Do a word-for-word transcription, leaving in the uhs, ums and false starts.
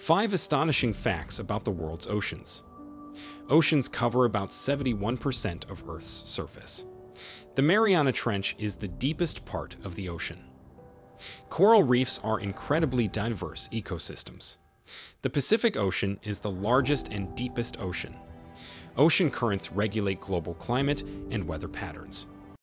Five astonishing facts about the world's oceans. Oceans cover about seventy-one percent of Earth's surface. The Mariana Trench is the deepest part of the ocean. Coral reefs are incredibly diverse ecosystems. The Pacific Ocean is the largest and deepest ocean. Ocean currents regulate global climate and weather patterns.